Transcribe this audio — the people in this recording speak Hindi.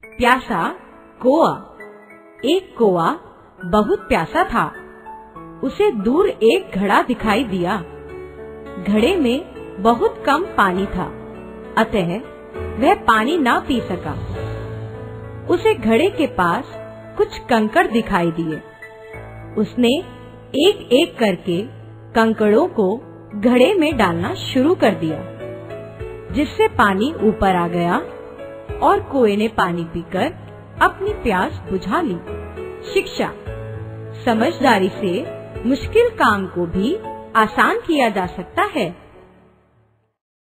प्यासा कौआ। एक कौआ बहुत प्यासा था। उसे दूर एक घड़ा दिखाई दिया। घड़े में बहुत कम पानी था, अतः वह पानी ना पी सका। उसे घड़े के पास कुछ कंकड़ दिखाई दिए। उसने एक एक करके कंकड़ों को घड़े में डालना शुरू कर दिया, जिससे पानी ऊपर आ गया और कौए ने पानी पीकर अपनी प्यास बुझा ली। शिक्षा: समझदारी से मुश्किल काम को भी आसान किया जा सकता है।